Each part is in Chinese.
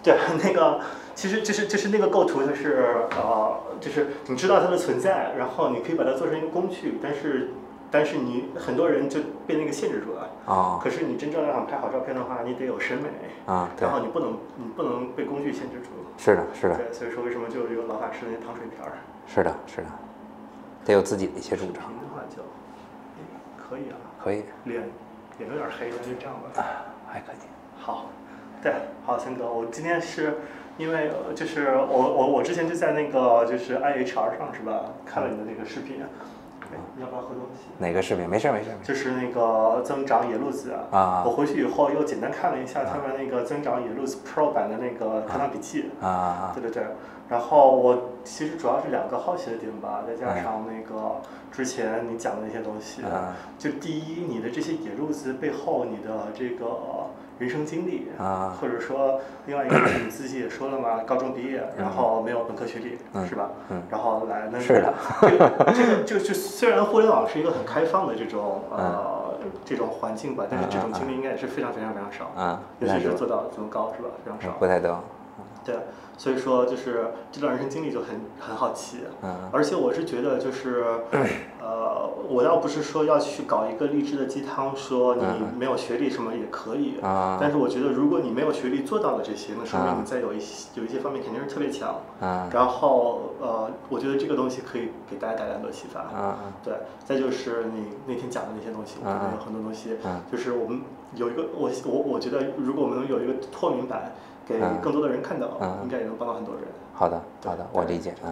对，那个其实就是那个构图，就是你知道它的存在，然后你可以把它做成一个工具，但是你很多人就被那个限制住了。可是你真正要想拍好照片的话，你得有审美然后你不能被工具限制住。 是的，是的。 对，所以说为什么就有老法师那糖水片儿？ 是的，是的，得有自己的一些主张。 视频的话就可以啊。 可以。 脸有点黑，那就这样吧。 还可以。 好，对，好，森哥，我今天是因为就是我之前就在那个就是 IHR 上是吧，看了你的那个视频。你要不要喝东西？ 哪个视频？没事。 就是那个增长野路子我回去以后又简单看了一下他们那个增长野路子 Pro 版的那个课堂笔记对。然后我其实主要是2个好奇的点吧，再加上那个之前你讲的那些东西就第一，你的这些野路子背后你的这个人生经历或者说另外一个你自己也说了嘛，高中毕业，然后没有本科学历是吧？然后来那是的， 这个就虽然互联网是一个很开放的这种环境吧，但是这种经历应该也是非常少尤其是做到这么高是吧？非常少， 不太多。 对，所以说就是这段人生经历就很好奇而且我是觉得就是我要不是说要去搞一个励志的鸡汤，说你没有学历什么也可以但是我觉得如果你没有学历做到了这些，那说明你在有一些方面肯定是特别强然后我觉得这个东西可以给大家带来很多启发对，再就是你那天讲的那些东西，我觉得有很多东西就是我们有一个我觉得如果我们能有一个透明版给更多的人看到应该也能帮到很多人。 好的，我理解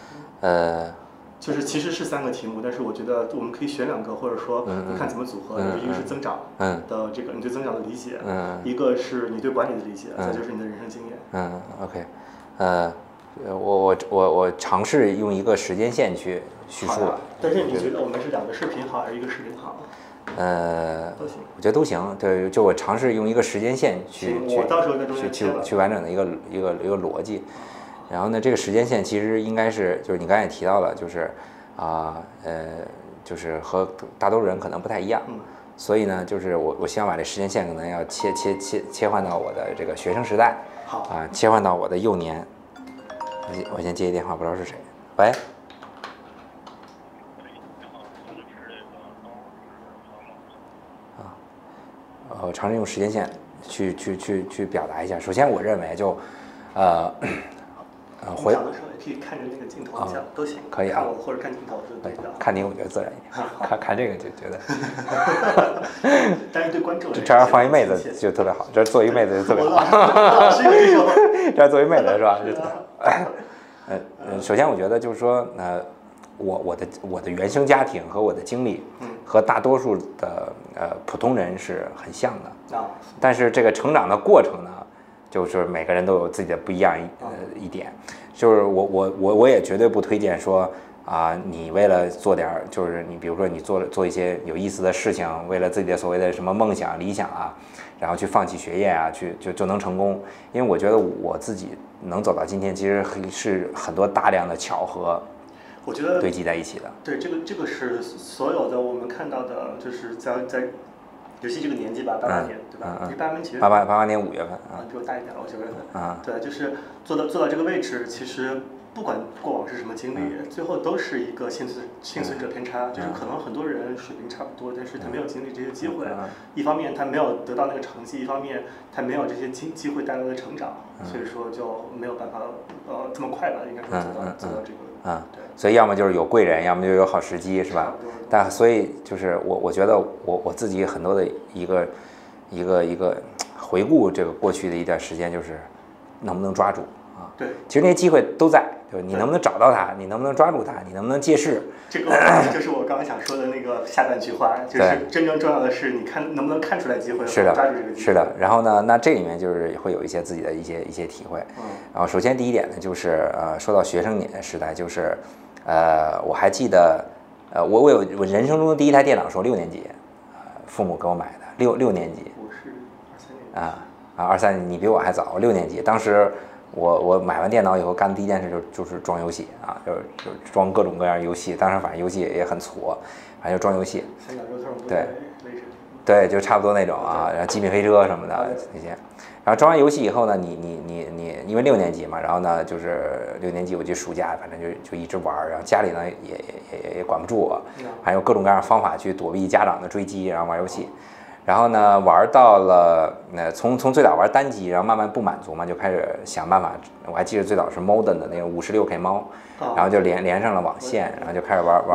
就是其实是3个题目，但是我觉得我们可以选2个，或者说你看怎么组合。一个是增长的这个你对增长的理解一个是你对管理的理解再就是你的人生经验 OK 我尝试用一个时间线去叙述但是你觉得我们是2个视频好还是一个视频好？ 都行，我觉得都行。对，就我尝试用一个时间线去完整的一个逻辑。然后呢，这个时间线其实应该是，就是你刚才也提到了，就是就是和大多数人可能不太一样。所以呢，就是我希望把这时间线可能要切换到我的这个学生时代，切换到我的幼年。我先接一电话，不知道是谁。喂。我尝试用时间线去表达一下。首先，我认为就回讲的时候也可以看着那个镜头讲都行， 可以啊， 或者看镜头就对的。 看你我觉得自然一点，看这个就觉得。 但是对观众， 这儿放一妹子就特别好，这儿坐一妹子就特别好。这儿坐一妹子是吧？首先我觉得就是说，我的原生家庭和我的经历，和大多数的普通人是很像的但是这个成长的过程呢，就是每个人都有自己的不一样一点，就是我也绝对不推荐说你为了做点就是你比如说你做一些有意思的事情，为了自己的所谓的什么梦想理想然后去放弃学业就能成功，因为我觉得我自己能走到今天，其实是很多大量的巧合。 我觉得堆积在一起的。 对，这个是所有的我们看到的，就是在尤其这个年纪吧，88年，对吧？你88年其实 88年5月份比我大一点了，我9月份对，就是做到这个位置，其实不管过往是什么经历，最后都是一个幸存者偏差，就是可能很多人水平差不多，但是他没有经历这些机会，一方面他没有得到那个成绩，一方面他没有这些机会带来的成长，所以说就没有办法这么快吧，应该说做到这个。对， 所以要么就是有贵人，要么就有好时机，是吧？但所以就是我觉得我自己很多的一个回顾这个过去的一段时间，就是能不能抓住对， 其实那些机会都在，就是你能不能找到它，你能不能抓住它，你能不能借势。 这个就是我刚刚想说的那个下半句话，就是真正重要的是你看能不能看出来机会， 是的， 抓住这个机会。 是的。然后呢，那这里面就是会有一些自己的一些体会。然后首先第一点呢，就是说到学生时代，就是我还记得我人生中的第一台电脑是我6年级，父母给我买的，6年级。 我是23年。 23年，你比我还早。我6年级，当时我买完电脑以后干的第一件事就是装游戏就是装各种各样的游戏。当时反正游戏也很挫，反正就装游戏。 三角洲头。 对，就差不多那种然后极品飞车什么的那些。 然后装完游戏以后呢，你因为6年级嘛，然后呢就是6年级我就暑假反正就一直玩，然后家里呢也管不住我，还有各种各样的方法去躲避家长的追击，然后玩游戏。然后呢，玩到了从最早玩单机，然后慢慢不满足嘛，就开始想办法。我还记得最早是 Modern 的那个56K 猫，然后就连上了网线，然后就开始玩。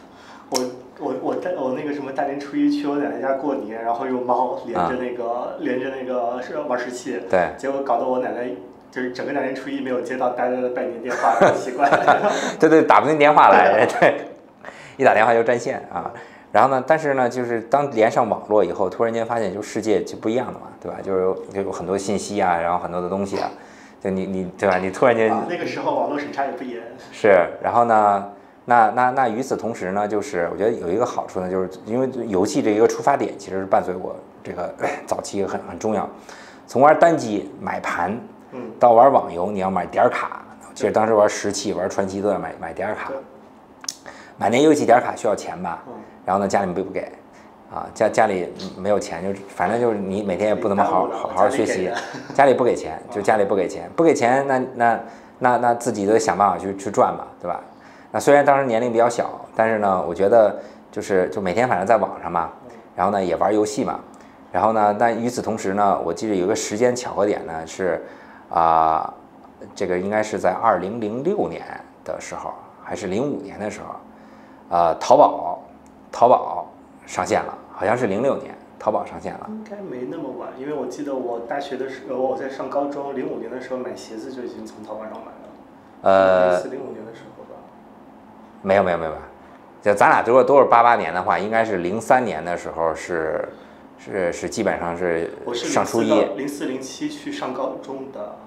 我那个什么大年初一去我奶奶家过年，然后用猫连着那个是玩石器， 对， 结果搞得我奶奶就是整个大年初一没有接到大家的拜年电话，奇怪。 对，打不进电话来，对，一打电话就占线啊。然后呢，但是呢，就是当连上网络以后，突然间发现就世界就不一样了嘛，对吧？就有很多信息啊，然后很多的东西啊，就你对吧？你突然间那个时候网络审查也不严。 是，然后呢？那与此同时呢，就是我觉得有一个好处呢，就是因为游戏这一个出发点其实是伴随我这个早期很重要，从玩单机买盘，到玩网游你要买点卡，其实当时玩石器、玩传奇都要买点卡，买那游戏点卡需要钱吧，然后呢家里不给，啊家里没有钱，就反正就是你每天也不怎么好好学习，家里不给钱，就家里不给钱，那自己得想办法去赚嘛，对吧？那虽然当时年龄比较小，但是呢，我觉得就每天反正在网上嘛，然后呢也玩游戏嘛，然后呢，但与此同时呢，我记得有个时间巧合点呢是，这个应该是在2006年的时候，还是05年的时候，淘宝上线了，好像是06年，淘宝上线了。 应该没那么晚，因为我记得我大学的时候，我在上高中05年的时候买鞋子就已经从淘宝上买了。05年的时候吧。 没有，就咱俩都是88年的话，应该是03年的时候是基本上是上初一。 04、07去上高中的。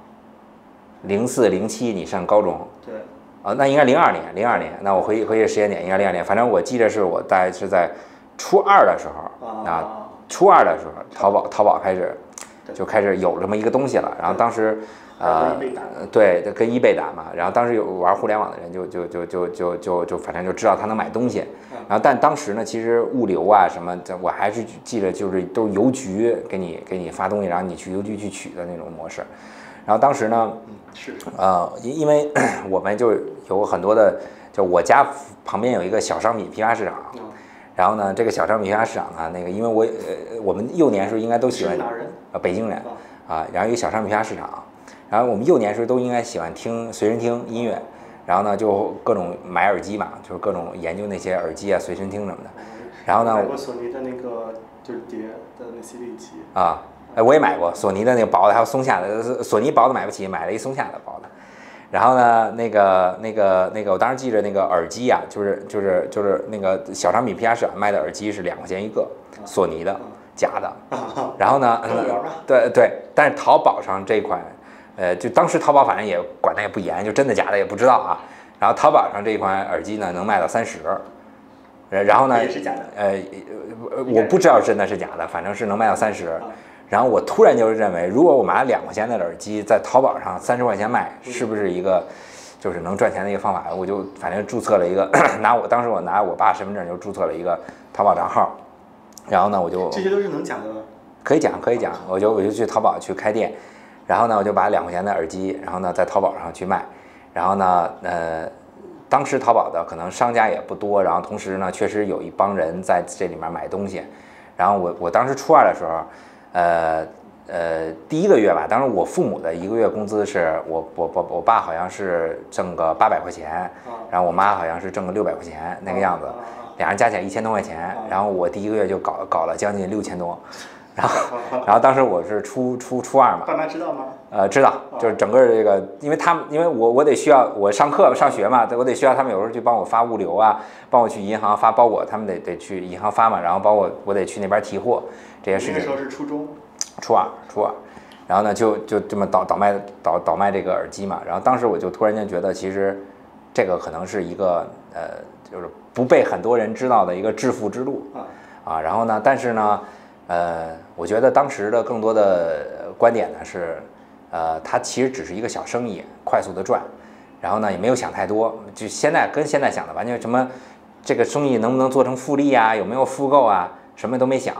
04、07你上高中。 对。 那应该02年。那我回忆时间点应该02年，反正我记得是我大概是在初2的时候初2的时候，淘宝开始有这么一个东西了，然后当时。对，跟eBay打嘛，然后当时有玩互联网的人就反正就知道他能买东西，然后但当时呢，其实物流啊什么，我还是记得就是都是邮局给你发东西，然后你去邮局去取的那种模式。然后当时呢，因为我们就有很多的，就我家旁边有一个小商品批发市场，然后呢，这个小商品批发市场呢，那个因为我们幼年时候应该都喜欢北京人然后一个小商品批发市场。然后我们幼年时候都应该喜欢听随身听音乐，然后呢就各种买耳机嘛，就是各种研究那些耳机啊、随身听什么的。然后呢， 买过索尼的那个就是碟的那 CD 机我也买过索尼的那个薄的，还有松下的。索尼薄的买不起，买了一松下的薄的。然后呢，那个，我当时记着那个耳机啊，就是那个小商品批发市场卖的耳机是2块钱一个，索尼的假的。然后呢，对，但是淘宝上这款。就当时淘宝反正也管得也不严，就真的假的也不知道啊。然后淘宝上这一款耳机呢能卖到30，然后呢也是假的。 我不知道真的是假的，反正是能卖到30。然后我突然就认为，如果我买了2块钱的耳机在淘宝上30块钱卖，是不是一个就是能赚钱的一个方法？我就反正注册了一个，当时我拿我爸身份证就注册了一个淘宝账号，然后呢我就这些都是能讲的吗？ 可以讲，我就去淘宝去开店。然后呢，我就把2块钱的耳机，然后呢在淘宝上去卖，然后呢，当时淘宝的可能商家也不多，然后同时呢，确实有一帮人在这里面买东西，然后我当时初2的时候，第1个月吧，当时我父母的1个月工资是我爸好像是挣个800块钱，然后我妈好像是挣个600块钱那个样子，俩人加起来1000多块钱，然后我第1个月就搞了将近6000多。然后当时我是初2嘛， 爸妈知道吗？ 知道，就是整个这个，因为我得需要我上课上学嘛，我得需要他们有时候去帮我发物流啊，帮我去银行发包裹，他们得去银行发嘛，然后包括我得去那边提货这些事情。 那个时候是初中， 初二，然后呢就这么倒卖这个耳机嘛，然后当时我就突然间觉得，其实这个可能是一个就是不被很多人知道的一个致富之路然后呢，但是呢。我觉得当时的更多的观点呢是，它其实只是一个小生意，快速的赚，然后呢也没有想太多，就现在想的完全什么，这个生意能不能做成复利啊，有没有复购啊，什么都没想。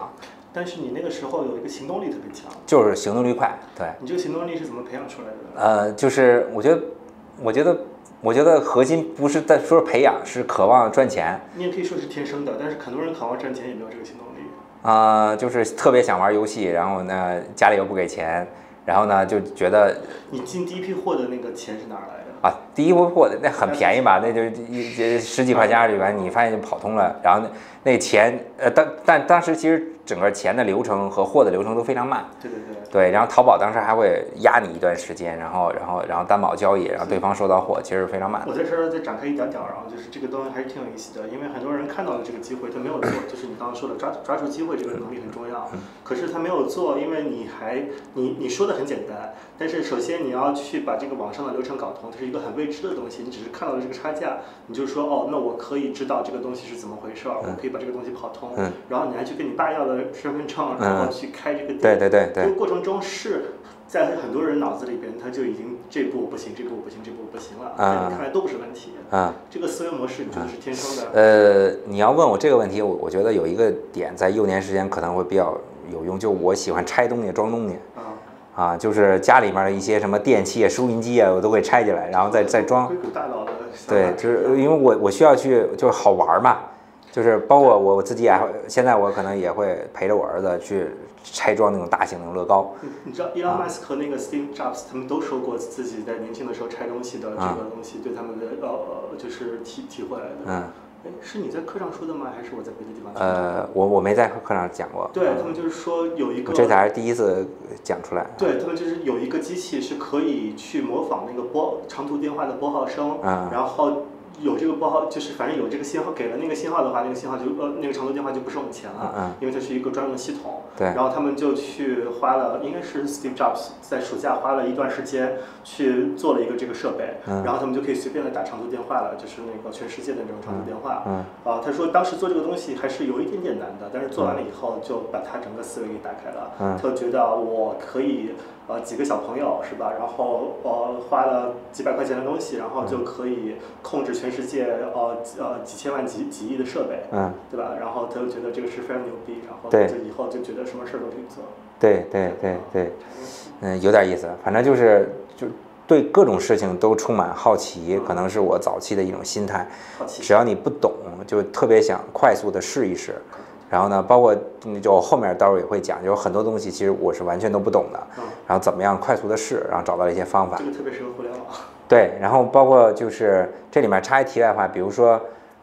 但是你那个时候有一个行动力特别强， 就是行动力快，对。 你这个行动力是怎么培养出来的？ 就是我觉得核心不是在说培养，是渴望赚钱。 你也可以说是天生的，但是很多人渴望赚钱也没有这个行动力。就是特别想玩游戏，然后呢家里又不给钱，然后呢就觉得。 你进第一批货的那个钱是哪来的？ 第一批货那很便宜吧，那就十几块钱20元，你发现就跑通了。然后那钱但当时其实整个钱的流程和货的流程都非常慢。对，然后淘宝当时还会压你一段时间，然后担保交易，然后对方收到货其实非常慢。 我在这儿再展开一点点，然后就是这个东西还是挺有意思的，因为很多人看到了这个机会，他没有做，就是你刚刚说的抓住机会这个能力很重要。可是他没有做，因为你说的很简单，但是首先你要去把这个网上的流程搞通，它是一个很未知的东西，你只是看到了这个差价，你就说那我可以知道这个东西是怎么回事，我可以把这个东西跑通，然后你还去跟你爸要的身份证，然后去开这个店。 对。 这个过程中是在很多人脑子里边，他就已经这步不行，这步不行，这步不行了，在你看来都不是问题。这个思维模式你觉得是天生的？你要问我这个问题，我觉得有一个点在幼年时间可能会比较有用，就我喜欢拆东西、装东西。就是家里面的一些什么电器啊、收音机啊，我都会拆进来，然后再装。 硅谷大佬的。 对，就是因为我需要去，就是好玩嘛。就是包括我自己也现在我可能也会陪着我儿子去拆装那种大型的乐高。 你知道伊隆马斯克和那个 Steve Jobs 他们都说过自己在年轻的时候拆东西的这个东西对他们的就是体会来的。是你在课上说的吗？还是我在别的地方听的？ 我没在课上讲过。 对他们就是说有一个， 这才是第一次讲出来。 对他们就是有一个机器是可以去模仿那个长途电话的拨号声，然后。有这个拨号，就是反正有这个信号，给了那个信号的话，那个信号就那个长途电话就不收你钱了，因为它是一个专用的系统。 对。 然后他们就去花了，应该是 Steve Jobs 在暑假花了一段时间去做了一个这个设备，然后他们就可以随便的打长途电话了，就是那个全世界的那种长途电话。他说当时做这个东西还是有一点点难的，但是做完了以后就把他整个思维给打开了。他觉得我可以几个小朋友是吧，然后花了几百块钱的东西，然后就可以控制全世界几千万几亿的设备，对吧？然后他就觉得这个是非常牛逼，然后就以后就觉得什么事儿都可以做。 对，有点意思，反正就对各种事情都充满好奇，可能是我早期的一种心态。只要你不懂，就特别想快速的试一试。然后呢，包括就后面待会儿也会讲，就很多东西其实我是完全都不懂的，然后怎么样快速的试，然后找到了一些方法。 这个特别适合互联网。 对，然后包括就是这里面插一题外话，比如说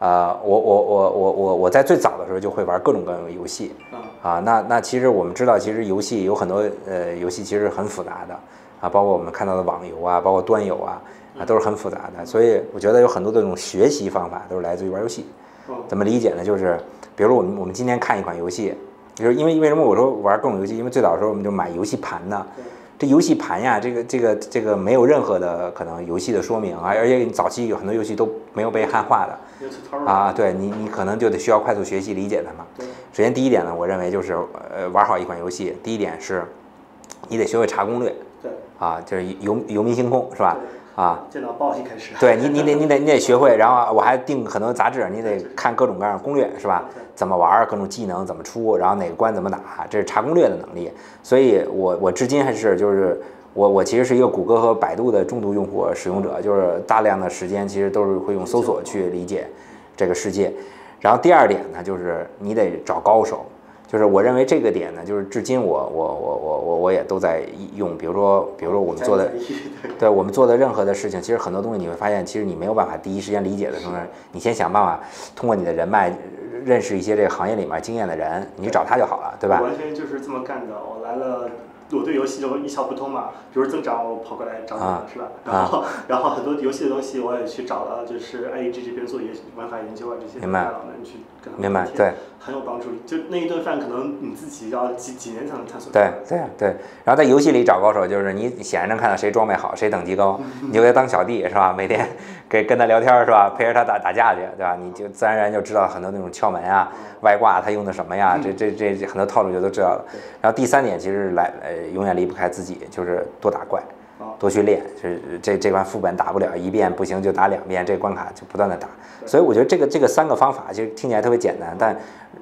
我在最早的时候就会玩各种各样的游戏，那其实我们知道，其实游戏有很多游戏其实很复杂的包括我们看到的网游包括端游都是很复杂的，所以我觉得有很多的这种学习方法都是来自于玩游戏。怎么理解呢？就是比如我们今天看一款游戏，就是因为为什么我说玩各种游戏？因为最早的时候我们就买游戏盘呢。这游戏盘呀，这个没有任何的可能游戏的说明而且早期有很多游戏都没有被汉化的对你可能就得需要快速学习理解它嘛。首先第一点呢，我认为就是玩好一款游戏，第一点是你得学会查攻略。就是游民星空是吧？ 电脑报一开始。 对你得学会，然后我还订很多杂志，你得看各种各样的攻略是吧？怎么玩，各种技能怎么出，然后哪个关怎么打，这是查攻略的能力。所以我至今还是就是我其实是一个谷歌和百度的重度用户使用者，就是大量的时间其实都是会用搜索去理解这个世界。然后第二点呢，就是你得找高手。就是我认为这个点呢，就是至今我也都在用，比如说我们做的，对我们做的任何的事情，其实很多东西你会发现，其实你没有办法第一时间理解的时候，你先想办法通过你的人脉认识一些这个行业里面经验的人，你去找他就好了，对吧？ 完全就是这么干的。我来了，我对游戏就一窍不通嘛，比如增长我跑过来找你了，是吧？然后很多游戏的东西我也去找了，就是 IEG 这边做玩法研究这些大佬们去跟他们聊天， 对， 很有帮助。就那一顿饭可能你自己要几年才能探索。 对。然后在游戏里找高手，就是你显然能看到谁装备好，谁等级高，你就给他当小弟是吧？每天跟他聊天是吧？陪着他打架去，对吧？你就自然而然就知道很多那种窍门外挂他用的什么呀，这很多套路就都知道了。然后第三点其实永远离不开自己，就是多打怪，多去练。就是这关副本打不了一遍不行就打2遍，这关卡就不断的打。所以我觉得这个3个方法其实听起来特别简单，但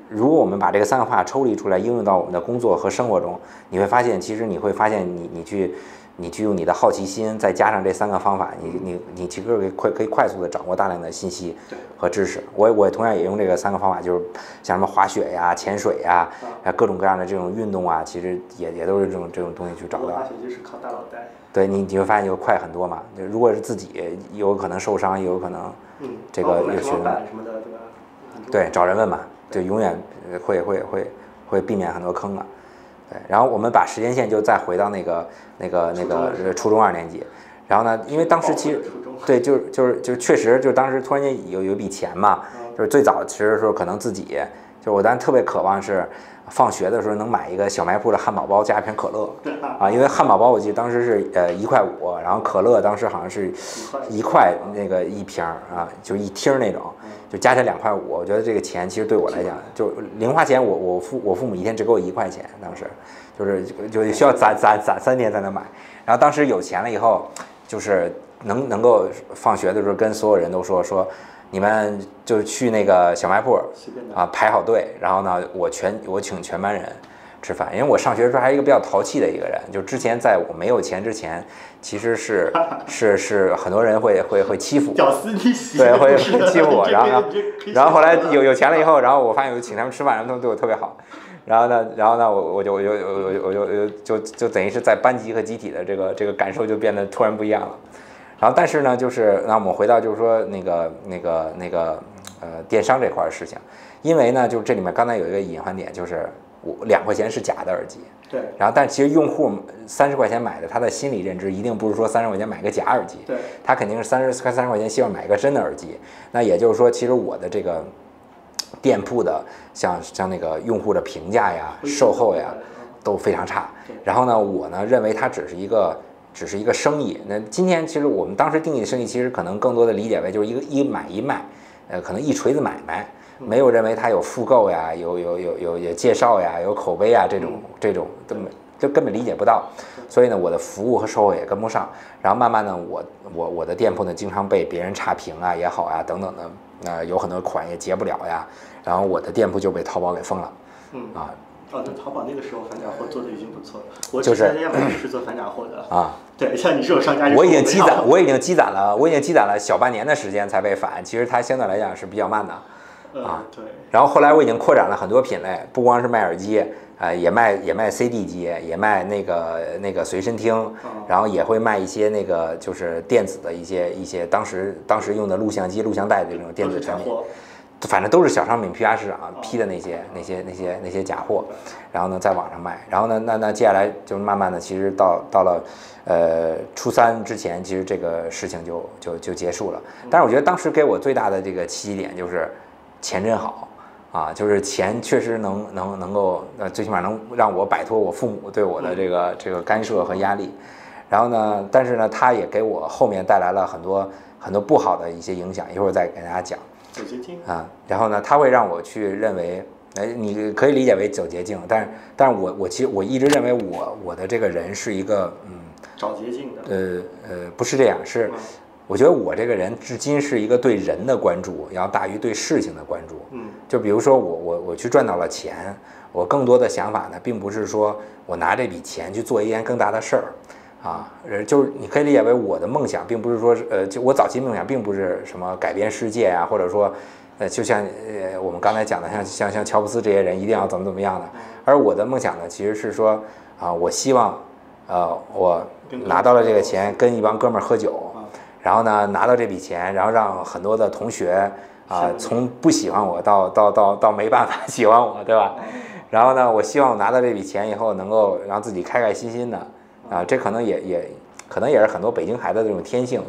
如果我们把这个3个方法抽离出来，应用到我们的工作和生活中，你会发现，其实你会发现你去用你的好奇心，再加上这3个方法，你其实可以快速的掌握大量的信息和知识。我同样也用这个3个方法，就是像什么滑雪呀、潜水呀，各种各样的这种运动啊，其实也都是这种东西去找到。 滑雪就是靠大脑袋。 对你会发现就快很多嘛。如果是自己有可能受伤，也有可能这个有学什么的，对吧？ 对，找人问嘛，就永远会避免很多坑了。对，然后我们把时间线就再回到那个初中2年级，然后呢，因为当时其实对就确实就当时突然间有一笔钱嘛，就是最早其实说可能自己就我当时特别渴望是放学的时候能买一个小卖部的汉堡包加一瓶可乐啊，因为汉堡包我记得当时是1.5块，然后可乐当时好像是1块那个1瓶啊，就1听那种。就加起来2.5块，我觉得这个钱其实对我来讲，就零花钱我父母一天只给我1块钱，当时就需要攒3天才能买。然后当时有钱了以后，就是能够放学的时候跟所有人都说你们就去那个小卖部啊排好队，然后呢我请全班人吃饭，因为我上学的时候还是一个比较淘气的一个人，就之前在我没有钱之前，其实是很多人会欺负我， 屌丝逆袭， 对，会欺负我，然后后来有钱了以后，然后我发现我请他们吃饭，他们对我特别好，然后呢我就等于是在班级和集体的这个感受就变得突然不一样了，然后但是呢就是那我们回到就是说那个电商这块事情，因为呢就这里面刚才有一个隐患点就是2块钱是假的耳机， 对， 然后但其实用户30块钱买的，他的心理认知一定不是说30块钱买个假耳机， 对， 他肯定是30块钱希望买个真的耳机。那也就是说，其实我的这个店铺的像那个用户的评价呀、售后呀都非常差。然后呢，我呢认为它只是一个生意。那今天其实我们当时定义的生意，其实可能更多的理解为就是一买一卖，可能一锤子买卖。没有认为它有复购呀，有介绍呀，有口碑呀，这种根本理解不到，所以呢，我的服务和售后也跟不上。然后慢慢的，我的店铺呢，经常被别人差评啊也好啊等等的，有很多款也结不了呀。然后我的店铺就被淘宝给封了。 那淘宝那个时候反假货做的已经不错了。我之前在亚马逊是做反假货的啊。对，像你这种商家， 我已经积攒了小半年的时间才被反，其实它相对来讲是比较慢的。 对。 然后后来我已经扩展了很多品类，不光是卖耳机，也卖 CD 机，也卖那个随身听，然后也会卖一些那个就是电子的一些当时用的录像机、录像带的这种电子产品，反正都是小商品批发市场批的那些假货，然后呢在网上卖，然后呢那接下来就慢慢的，其实到了初3之前，其实这个事情就结束了。但是我觉得当时给我最大的这个契机点就是钱真好。就是钱确实能够，最起码能让我摆脱我父母对我的这个干涉和压力，然后呢，但是呢，它也给我后面带来了很多不好的一些影响，一会儿再给大家讲。 走捷径然后呢，它会让我去认为，你可以理解为走捷径，但是我其实我一直认为我的这个人是一个找捷径的， 不是这样，是。我觉得我这个人至今是一个对人的关注要大于对事情的关注。就比如说我去赚到了钱，我更多的想法呢，并不是说我拿这笔钱去做一件更大的事儿，就是你可以理解为我的梦想，并不是说就我早期梦想并不是什么改变世界啊，或者说就像我们刚才讲的像乔布斯这些人一定要怎么样的，而我的梦想呢，其实是说我希望我拿到了这个钱，跟一帮哥们儿喝酒。然后呢，拿到这笔钱，然后让很多的同学从不喜欢我到没办法喜欢我，对吧？然后呢，我希望拿到这笔钱以后，能够让自己开开心心的这可能也是很多北京孩子的这种天性，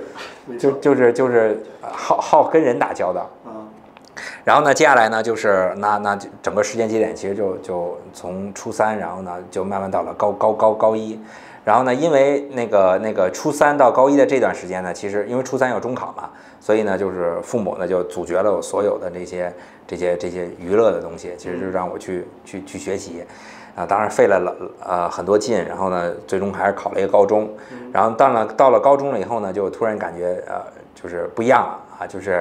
就是好跟人打交道。然后呢，接下来呢，就是那整个时间节点其实就从初3，然后呢就慢慢到了高1。然后呢，因为那个初3到高1的这段时间呢，其实因为初3有中考嘛，所以呢，就是父母呢就阻绝了我所有的这些娱乐的东西，其实就让我去学习，当然费了很多劲，然后呢，最终还是考了一个高中，然后到了高中了以后呢，就突然感觉就是不一样了就是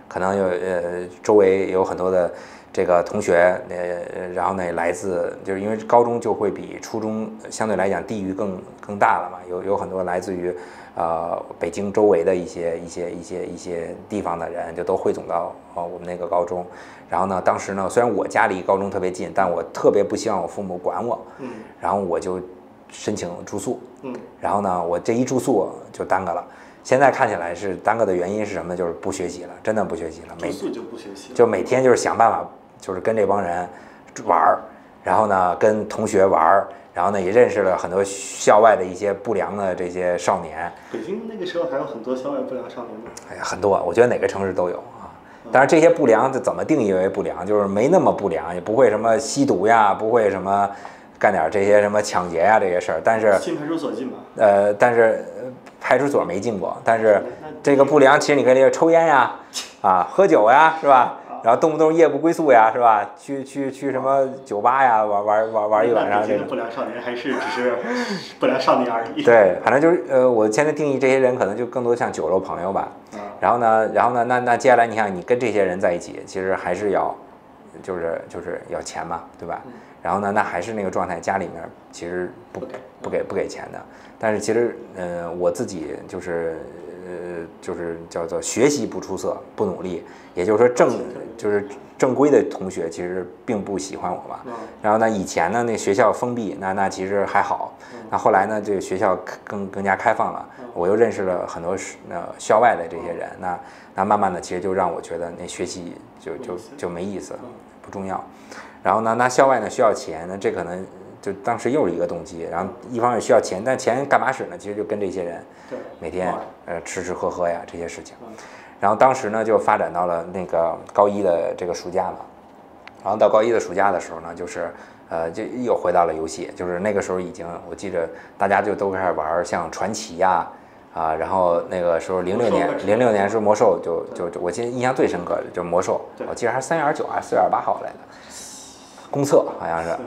可能周围有很多的这个同学，然后呢来自就是因为高中就会比初中相对来讲地域更大了嘛，有很多来自于北京周围的一些地方的人就都汇总到我们那个高中。然后呢，当时呢虽然我家离高中特别近，但我特别不希望我父母管我，然后我就申请住宿，然后呢我这一住宿就耽搁了。现在看起来是耽搁的原因是什么？就是不学习了，真的不学习了。 住宿就不学习了， 就每天就是想办法，就是跟这帮人玩儿，然后呢跟同学玩儿，然后呢也认识了很多校外的一些不良的这些少年。 北京那个时候还有很多校外不良少年吗？ 哎呀，很多，我觉得哪个城市都有啊。当然这些不良怎么定义为不良？就是没那么不良，也不会什么吸毒呀，不会什么干点这些什么抢劫呀这些事儿。但是进派出所进吧。 但是派出所没进过，但是这个不良其实你可以理解抽烟呀，喝酒呀，是吧？然后动不动夜不归宿呀，是吧？去什么酒吧呀，玩一晚上。 这个不良少年还是只是不良少年而已。 对，反正就是我现在定义这些人可能就更多像酒肉朋友吧。然后呢，那接下来你看你跟这些人在一起，其实还是要就是要钱嘛，对吧？然后呢，那还是那个状态，家里面其实不给钱的。但是其实我自己就是叫做学习不出色，不努力，也就是说正规的同学其实并不喜欢我嘛。然后呢，以前呢那学校封闭，那其实还好。那后来呢，这个学校更加开放了，我又认识了很多校外的这些人。那慢慢的，其实就让我觉得那学习就没意思，不重要。然后呢，那校外呢需要钱，那这可能就当时又是一个动机。然后一方面需要钱，但钱干嘛使呢？其实就跟这些人每天吃喝呀这些事情。然后当时呢就发展到了那个高一的这个暑假嘛。然后到高一的暑假的时候呢，就是就又回到了游戏，就是那个时候已经我记着大家就都开始玩像传奇呀。然后那个时候06年是魔兽，就我记得印象最深刻的就是魔兽，我记得还是3月29还是4月28号来的，公测好像是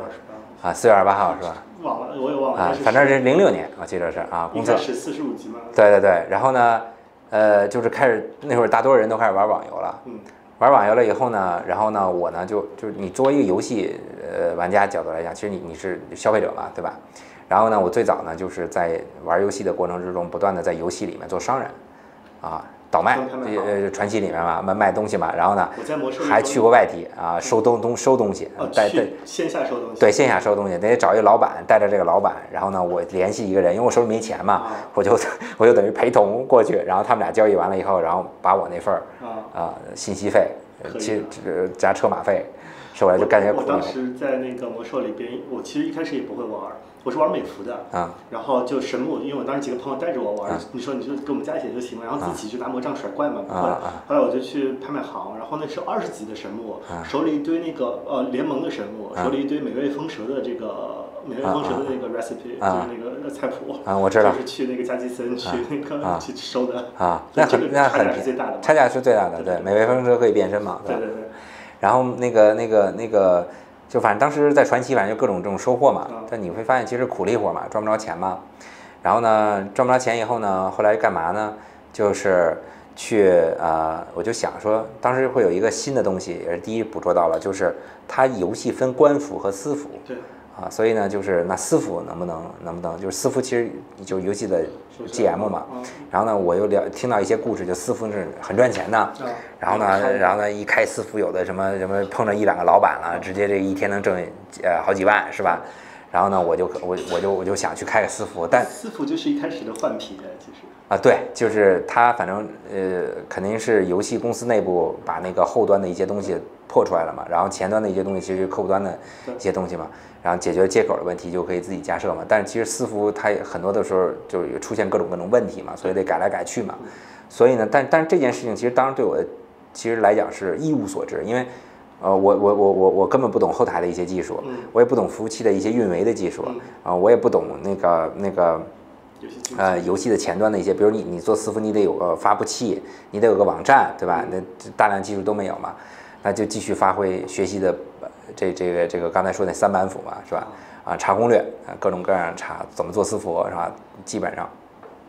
4月28号是吧？ 忘了，我也忘了反正是06年，我记得是公测是45级嘛。 对，然后呢，就是开始那会儿大多数人都开始玩网游了，玩网游了以后呢，然后呢我呢就是你作为一个游戏玩家角度来讲，其实你是消费者嘛，对吧？然后呢，我最早呢就是在玩游戏的过程之中，不断的在游戏里面做商人，倒卖，传奇里面嘛卖东西嘛。然后呢，还去过外地收东西， 线下收东西。 对，线下收东西，得找一个老板，带着这个老板，然后呢，我联系一个人，因为我手里没钱嘛，我就等于陪同过去，然后他们俩交易完了以后，然后把我那份信息费，其实加车马费收来，就干些苦力活。 我当时在那个魔兽里边，我其实一开始也不会玩。我是玩美服的然后就神木，因为我当时几个朋友带着我玩，你说你就跟我们加一起就行了，然后自己去拿魔杖甩怪嘛，不会。后来我就去拍卖行，然后那是20级的神木，手里一堆那个联盟的神木，手里一堆美味风蛇的这个美味风蛇的那个 recipe，就是那个菜谱我知道， 就是去那个加基森去那个去收的那很差价是最大的， 差价是最大的，对，美味风蛇可以变身嘛， 对。 然后那个。就反正当时在传奇，反正就各种这种收获嘛。但你会发现，其实苦力活嘛，赚不着钱嘛。然后呢，赚不着钱以后呢，后来干嘛呢？就是去我就想说，当时会有一个新的东西，也是第一捕捉到了，就是它游戏分官服和私服。 对。 所以呢，就是那私服能不能，就是私服其实就是游戏的 GM 嘛。然后呢，我又听到一些故事，就私服是很赚钱的。然后呢，一开私服有的什么碰着1-2个老板了，直接这一天能挣好几万，是吧？然后呢，我就想去开个私服，但私服就是一开始的换皮的，其实。 对，就是它反正肯定是游戏公司内部把那个后端的一些东西破出来了嘛，然后前端的一些东西其实客户端的一些东西嘛，然后解决接口的问题就可以自己加设嘛。但是其实私服它很多的时候就出现各种问题嘛，所以得改来改去嘛。所以呢，但是这件事情其实当然对我其实来讲是一无所知，因为我根本不懂后台的一些技术，我也不懂服务器的一些运维的技术我也不懂那个。游戏的前端的一些，比如你做私服，你得有个发布器，你得有个网站，对吧？那大量技术都没有嘛，那就继续发挥学习的这个刚才说那3板斧嘛，是吧？查攻略，各种各样查怎么做私服，是吧？基本上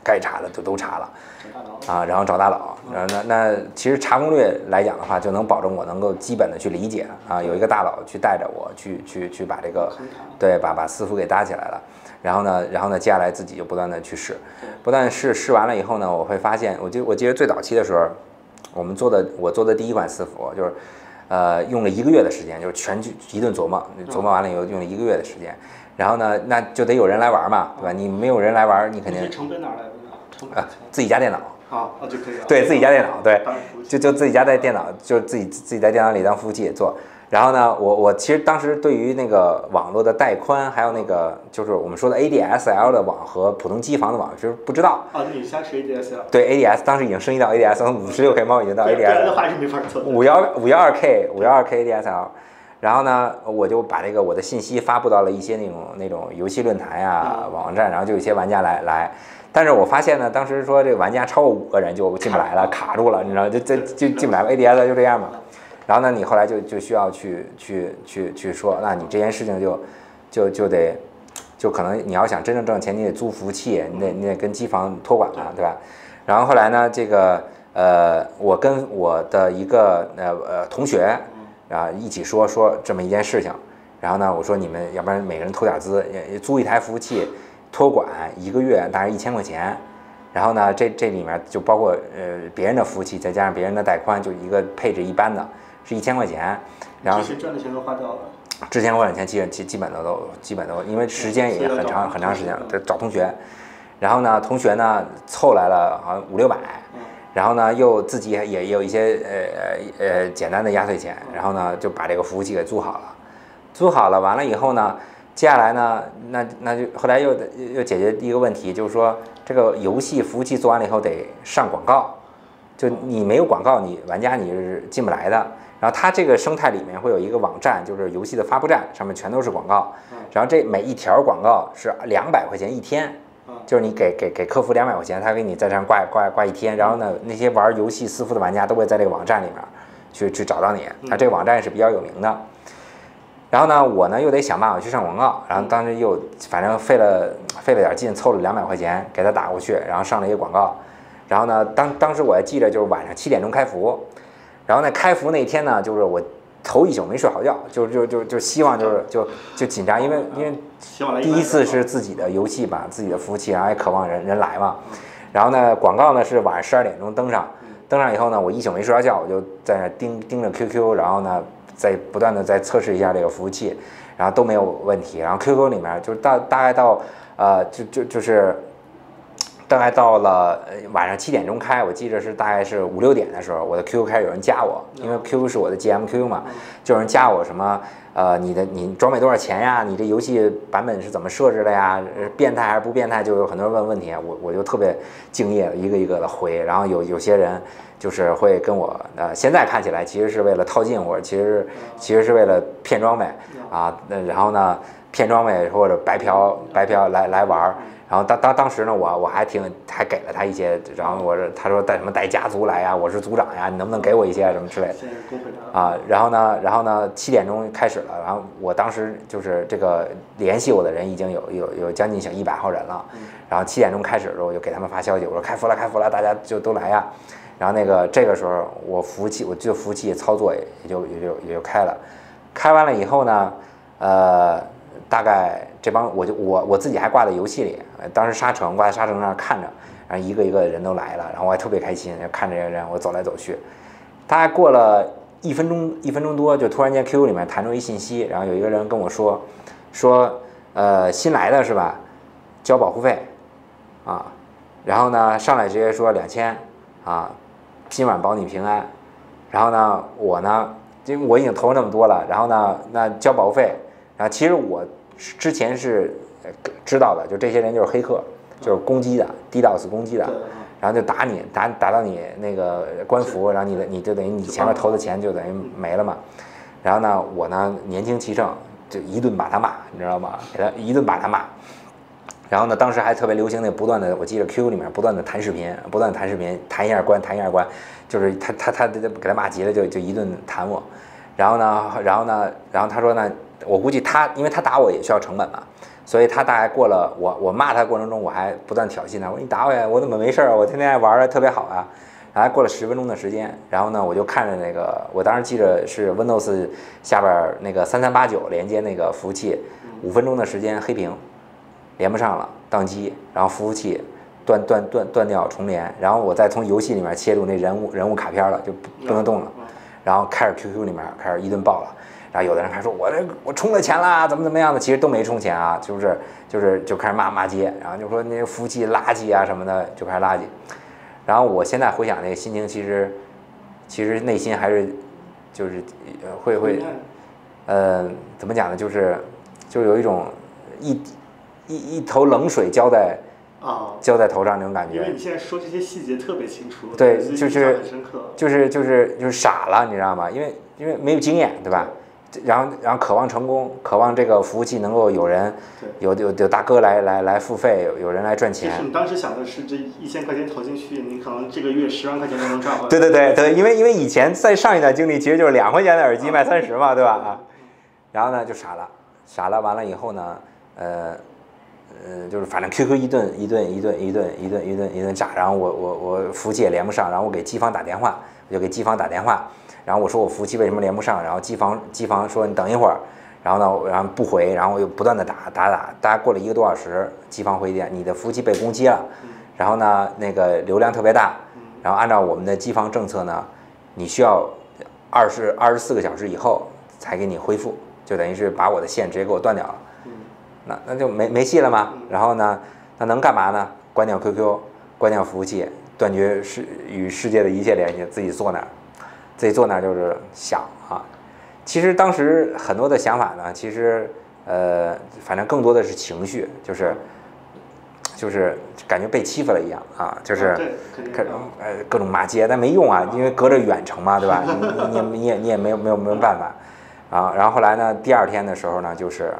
该查的都查了，啊，然后找大佬，那其实查攻略来讲的话，就能保证我能够基本的去理解啊，有一个大佬去带着我去把这个，对，把私服给搭起来了。然后呢，接下来自己就不断的去试，不断试完了以后呢，我会发现，我记得最早期的时候，我做的第一款私服就是，用了1个月的时间，就是全一顿琢磨完了以后用了1个月的时间，然后呢，那就得有人来玩嘛，对吧？你没有人来玩，你肯定成本哪来的？ 自己家电脑。 就可以了。 对自己家电脑，对，就自己家带电脑，就自己在电脑里当服务器做。然后呢，我其实当时对于那个网络的带宽，还有那个就是我们说的 ADSL 的网和普通机房的网，其实不知道。 你现在是 ADSL？ 对 ADS， 当时已经升级到 ADS， 从56K 猫已经到 ADS。 对的话是没法做。 512K ADSL。然后呢，我就把这个我的信息发布到了一些那种游戏论坛呀、网站，然后就有一些玩家来。但是我发现呢，当时说这个玩家超过5个人就进不来了，卡住了，你知道，就进不来了 ，ADS 就这样嘛。然后呢，你后来就需要去说，那你这件事情就得，就可能你要想真正挣钱，你得租服务器，你得跟机房托管嘛，对吧？然后后来呢，这个我跟我的一个同学啊一起说这么一件事情。然后呢，我说你们要不然每个人投点资，租一台服务器。托管1个月大概1000块钱，然后呢，这里面就包括别人的服务器，再加上别人的带宽，就一个配置一般的，是1000块钱。然后之前赚的钱都花掉了。 之前赚的钱基本都，因为时间也很长时间，得找同学。然后呢，同学呢凑来了好像500-600，然后呢又自己也有一些简单的压岁钱，然后呢就把这个服务器给租好了，完了以后呢。接下来呢，那就后来又解决一个问题，就是说这个游戏服务器做完了以后得上广告，就你没有广告，你玩家你是进不来的。然后它这个生态里面会有一个网站，就是游戏的发布站，上面全都是广告。然后这每一条广告是200块钱1天，就是你给客服200块钱，他给你在这上挂1天。然后呢，那些玩游戏私服的玩家都会在这个网站里面去找到你。这个网站是比较有名的。然后呢，我呢又得想办法去上广告，然后当时又反正费了点劲，凑了200块钱给他打过去，然后上了一个广告。然后呢，当时我还记得就是晚上7点钟开服，然后呢开服那天呢，就是我头一宿没睡好觉，就希望就紧张，因为第一次是自己的游戏吧，自己的服务器，然后也渴望人来嘛。然后呢，广告呢是晚上12点钟登上以后呢，我一宿没睡着觉，我就在那盯着 QQ， 然后呢。再不断的再测试一下这个服务器，然后都没有问题。然后 QQ 里面就大概到就是大概到了晚上7点钟开，我记得是大概是5-6点的时候，我的 QQ 开始有人加我，因为 QQ 是我的 GMQ 嘛，就有人加我什么你装备多少钱呀？你这游戏版本是怎么设置的呀？变态还是不变态？就有很多人问问题，我就特别敬业，一个一个的回。然后有些人。就是会跟我现在看起来其实是为了套近乎，其实是为了骗装备啊。然后呢，骗装备或者白嫖来玩。然后当时呢，我还给了他一些，然后他说带家族来呀，我是组长呀，你能不能给我一些什么之类的啊？然后呢7点钟开始了，然后我当时就是这个联系我的人已经有将近小100号人了。然后7点钟开始的时候，我就给他们发消息，我说开服了，大家就都来呀。然后这个时候我服务器操作也就开了，开完了以后呢，大概这帮我自己还挂在游戏里，当时挂在沙城上看着，然后一个一个人都来了，然后我还特别开心，看这些人我走来走去，大概过了1分钟多，就突然间 QQ 里面弹出一信息，然后有一个人跟我说新来的是吧？交保护费啊，然后呢上来直接说2000啊。今晚保你平安，然后呢，我呢，因为我已经投了那么多了，然后呢，那交保护费，然后其实我之前是知道的，就这些人就是黑客，就是攻击的 DDoS 攻击的，然后就打你，打到你那个官服，然后你就等于你前面投的钱就等于没了嘛。然后呢，我呢年轻气盛，就一顿把他骂，你知道吗？给他一顿把他骂。然后呢，当时还特别流行那不断的，我记得 QQ 里面不断的弹视频，弹一下关，就是他给他骂急了就一顿弹我。然后他说呢，我估计因为他打我也需要成本嘛， 所以他大概过了我骂他的过程中，我还不断挑衅他，我说你打我呀，我怎么没事啊？我天天玩的特别好啊。然后过了10分钟的时间，然后呢，我就看着那个，我当时记着是 Windows 下边那个3389连接那个服务器，5分钟的时间黑屏，连不上了，宕机，然后服务器断掉重连，然后我再从游戏里面切入那人物卡片了，就不能动了，然后开始 QQ 里面开始一顿爆了。然后有的人还说我充了钱啦，怎么样的，其实都没充钱啊，就开始骂街，然后就说那个服务器垃圾啊什么的，就开始垃圾。然后我现在回想那个心情，其实内心还是就是会怎么讲呢？就有一种一头冷水浇在头上那种感觉。 因为你现在说这些细节特别清楚， 对，就是傻了，你知道吗？因为没有经验，对吧？然后渴望成功，渴望这个服务器能够有人有大哥来付费，有人来赚钱。 其实你当时想的是这1000块钱投进去，你可能这个月10万块钱就能赚回来。 对，因为以前在上一段经历其实就是2块钱的耳机卖30嘛，对吧？啊，然后呢就傻了，完了以后呢，就是反正 QQ 一顿炸，然后我服务器也连不上，然后我给机房打电话，然后我说我服务器为什么连不上，然后机房说你等一会儿，然后不回，然后我又不断的打，大概过了1个多小时，机房回电，你的服务器被攻击了，然后呢那个流量特别大，然后按照我们的机房政策呢，你需要24个小时以后才给你恢复，就等于是把我的线直接给我断掉了，那就没戏了嘛。然后呢，那能干嘛呢？关掉 QQ， 关掉服务器，断绝与世界的一切联系，自己坐那儿就是想啊。其实当时很多的想法呢，其实反正更多的是情绪，就是感觉被欺负了一样啊，就是各种骂街，但没用啊，因为隔着远程嘛，对吧？你也没有办法啊。然后后来呢，第2天的时候呢，就是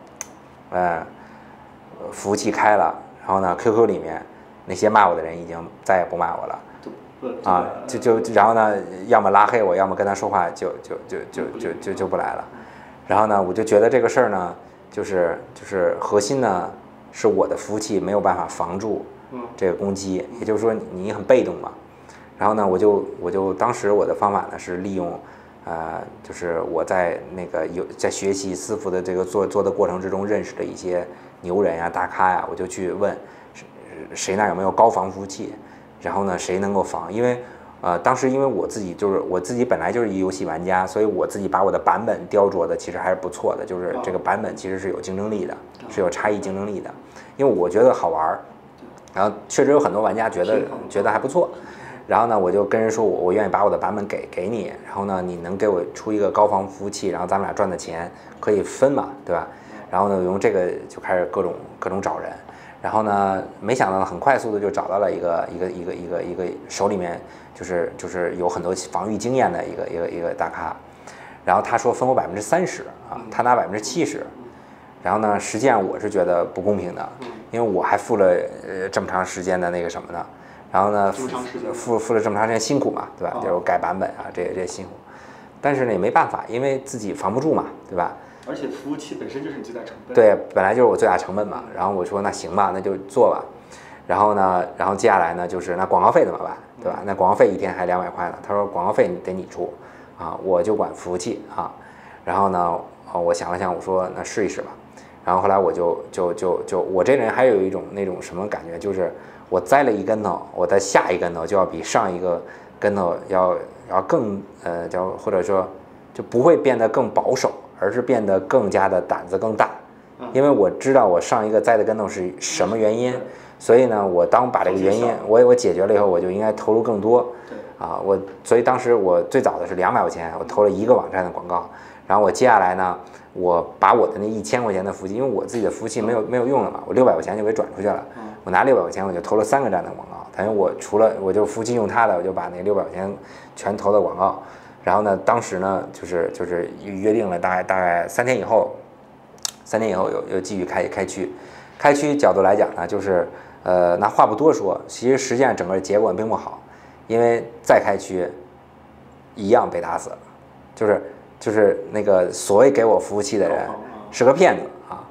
服务器开了，然后呢 QQ 里面那些骂我的人已经再也不骂我了。啊，然后呢，要么拉黑我，要么跟他说话就不来了。然后呢，我就觉得这个事儿呢，就是核心呢是我的服务器没有办法防住这个攻击，也就是说你很被动嘛。然后呢，我就当时我的方法呢是利用就是我在那个在学习私服的这个做的过程之中认识的一些牛人呀、大咖呀，我就去问谁那有没有高防服务器。然后呢，谁能够防？因为，当时因为我自己本来就是一游戏玩家，所以我自己把我的版本雕琢的其实还是不错的，就是这个版本其实是有竞争力的，是有差异竞争力的。因为我觉得好玩，然后确实有很多玩家觉得还不错。然后呢，我就跟人说我愿意把我的版本给你，然后呢，你能给我出一个高防服务器，然后咱们俩赚的钱可以分嘛，对吧？然后呢，用这个就开始各种找人。然后呢，没想到很快速的就找到了一个手里面就是有很多防御经验的一个大咖，然后他说分我30%啊，他拿70%，然后呢，实际上我是觉得不公平的，因为我还付了这么长时间的那个什么呢，然后呢付了这么长时间辛苦嘛，对吧？就是改版本啊，这些辛苦，但是呢也没办法，因为自己防不住嘛，对吧？ 而且服务器本身就是你最大成本。 对，本来就是我最大成本嘛。然后我说那行吧，那就做吧。然后接下来呢，就是那广告费怎么办，对吧？那广告费1天还200块呢。他说广告费得你出啊，我就管服务器啊。然后呢，我想了想，我说那试一试吧。然后后来我就我这人还有一种那种什么感觉，就是我栽了一跟头，我的下一跟头就要比上一个跟头要更或者说就不会变得更保守。而是变得更加的胆子更大，因为我知道我上一个栽的跟头是什么原因，所以呢，我当把这个原因我解决了以后，我就应该投入更多。啊，所以当时我最早的是200块钱，我投了1个网站的广告，然后我接下来呢，我把我的那1000块钱的服务器，因为我自己的服务器没有用了嘛，我600块钱就给转出去了，我拿600块钱我就投了3个站的广告，等于我除了我就服务器用它的，我就把那600块钱全投到广告。然后呢，当时呢，就是约定了大概3天以后又继续开区。开区角度来讲呢，就是那话不多说，其实实际上整个结果并不好，因为再开区一样被打死，就是那个所谓给我服务器的人是个骗子啊，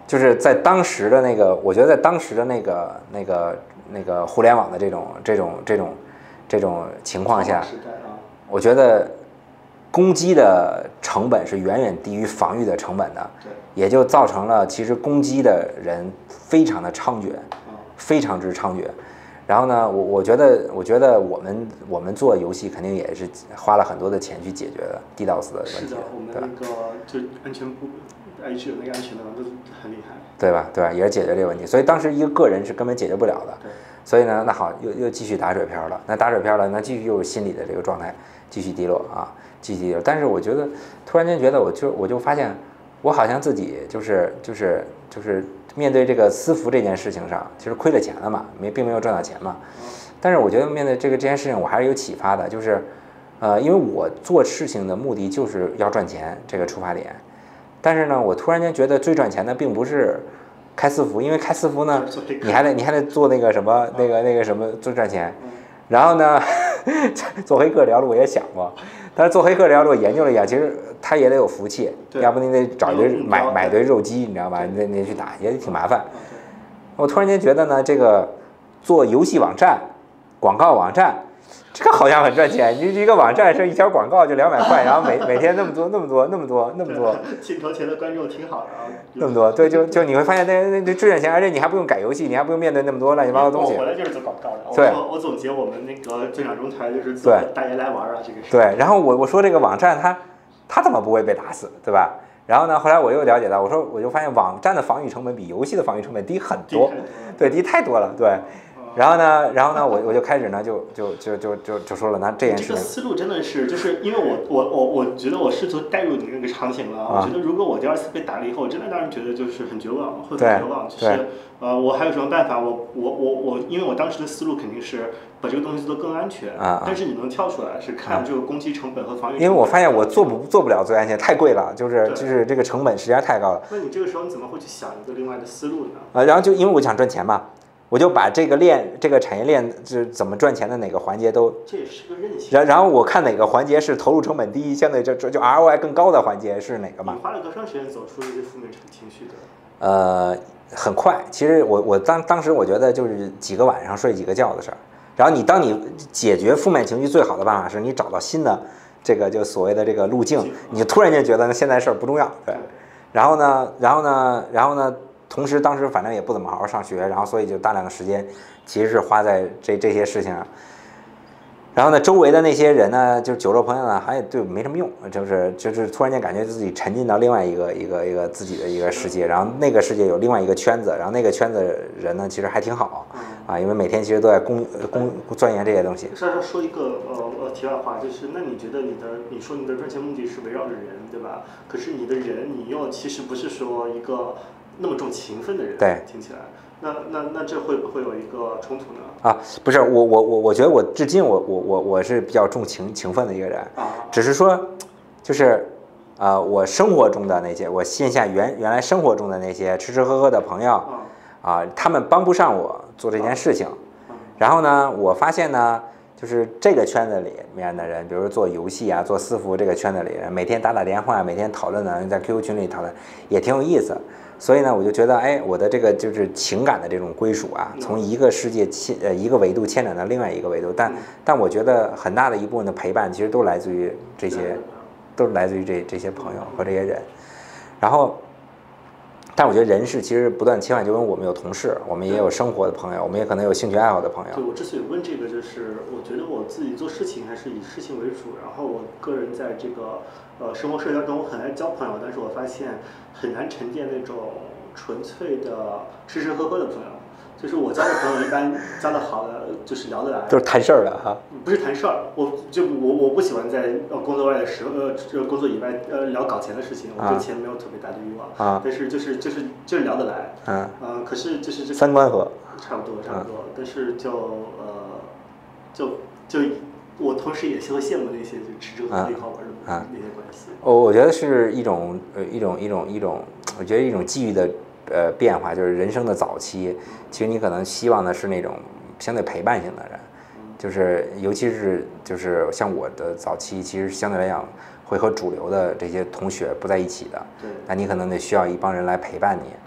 就是在当时的那个，我觉得在当时的那个互联网的这种情况下，我觉得攻击的成本是远远低于防御的成本的，也就造成了其实攻击的人非常的猖獗，非常之猖獗。然后呢，我觉得我们做游戏肯定也是花了很多的钱去解决DDoS 的问题。 是的，我们那个就安全部，H 有那个安全的都很厉害， 对吧？也是解决这个问题。所以当时一个人是根本解决不了的。所以呢，那好，又继续打水漂了。那打水漂了，那继续又是心理的这个状态继续低落啊，继续低落。但是我觉得突然间觉得我就发现我好像自己就是面对这个私服这件事情上，其实亏了钱了嘛，并没有赚到钱嘛。但是我觉得面对这件事情，我还是有启发的，就是因为我做事情的目的就是要赚钱这个出发点。但是呢，我突然间觉得最赚钱的并不是开私服，因为开私服呢，你还得做那个什么那个什么最赚钱。然后呢，做黑客聊了我也想过，但是做黑客聊了我研究了一下，其实他也得有服务器，要不你得找一堆买堆肉鸡，你知道吧？你去打也挺麻烦。我突然间觉得呢，这个做游戏网站、广告网站，这个好像很赚钱。你一个网站是一条广告就200块，然后每天那么多， 镜头前的观众挺好的啊。 那么多，对，就你会发现那最赚钱，而且你还不用改游戏，你还不用面对那么多乱七八糟东西。 我回来就是做广告的。 对， 我总结我们那个最想中台就是做大爷来玩啊，这个是。 对，然后我说这个网站它怎么不会被打死，对吧？然后呢，后来我又了解到，我就发现网站的防御成本比游戏的防御成本低很多，对，低太多了，对。然后呢，我就开始呢，就说了，那这件事情， 这个思路真的是，就是因为我觉得我试图带入你那个场景了，我觉得如果我第2次被打了以后，我真的让人觉得就是很绝望，会很绝望。就是我还有什么办法？我因为我当时的思路肯定是把这个东西做得更安全但是你能跳出来是看这个攻击成本和防御成本。 因为我发现我做不了最安全，太贵了，就是这个成本实在太高了。 那你这个时候你怎么会去想一个另外的思路呢？ 然后就因为我想赚钱嘛。我就把这个产业链就是怎么赚钱的哪个环节都， 这也是个韧性。 然后我看哪个环节是投入成本低，相对就 ROI 更高的环节是哪个嘛？ 你花了多长时间走出这些负面情绪的？ 很快。其实我当时我觉得就是几个晚上睡几个觉的事儿。然后当你解决负面情绪最好的办法是你找到新的这个就所谓的这个路径，你就突然间觉得现在事儿不重要，对。然后呢？同时，当时反正也不怎么好好上学，然后所以就大量的时间其实是花在这些事情上。然后呢，周围的那些人呢，就是酒肉朋友呢，好像对我没什么用，就是突然间感觉自己沉浸到另外一个自己的一个世界，然后那个世界有另外一个圈子，然后那个圈子人呢，其实还挺好啊，因为每天其实都在钻研这些东西。 稍稍说一个题外话，就是那你觉得你说你的赚钱目的是围绕着人，对吧？可是你的人，你又其实不是说一个那么重勤奋的人， 对， 听起来，那这会不会有一个冲突呢？ 啊，不是，我觉得我至今我是比较重勤奋的一个人，只是说，就是我生活中的那些，我线下原来生活中的那些吃吃喝喝的朋友，他们帮不上我做这件事情，然后呢，我发现呢。就是这个圈子里面的人，比如说做游戏啊、做私服这个圈子里人，每天打电话，每天讨论的，在 QQ 群里讨论，也挺有意思。所以呢，我就觉得，哎，我的这个就是情感的这种归属啊，从一个世界一个维度牵展到另外一个维度。但我觉得很大的一部分的陪伴，其实都来自于这些，都是来自于这些朋友和这些人。然后。但我觉得人是其实不断切换，就跟我们有同事，我们也有生活的朋友，我们也可能有兴趣爱好的朋友。 对，我之所以问这个，就是我觉得我自己做事情还是以事情为主，然后我个人在这个生活社交中，我很爱交朋友，但是我发现很难沉淀那种纯粹的吃吃喝喝的朋友。就是我交的朋友一般交的好的，就是聊得来， 就是谈事儿的哈。 不是谈事儿，我不喜欢在工作外的时候，工作以外聊搞钱的事情，我对钱没有特别大的欲望但是就是聊得来，可是就是这三观合， 差不多，但是就我同时也是会羡慕那些就吃吃喝喝一块玩的那些关系。 我觉得是一种，我觉得一种机遇的。变化就是人生的早期，其实你可能希望的是那种相对陪伴型的人，就是尤其是就是像我的早期，其实相对来讲会和主流的这些同学不在一起的，那你可能得需要一帮人来陪伴你，